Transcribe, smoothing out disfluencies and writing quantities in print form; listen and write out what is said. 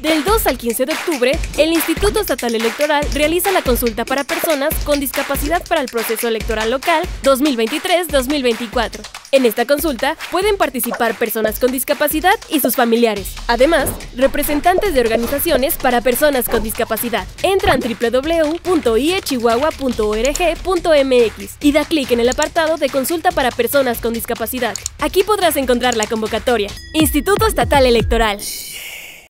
Del 2 al 15 de octubre, el Instituto Estatal Electoral realiza la consulta para personas con discapacidad para el proceso electoral local 2023-2024. En esta consulta pueden participar personas con discapacidad y sus familiares. Además, representantes de organizaciones para personas con discapacidad. Entra en www.iechihuahua.org.mx y da clic en el apartado de consulta para personas con discapacidad. Aquí podrás encontrar la convocatoria. Instituto Estatal Electoral.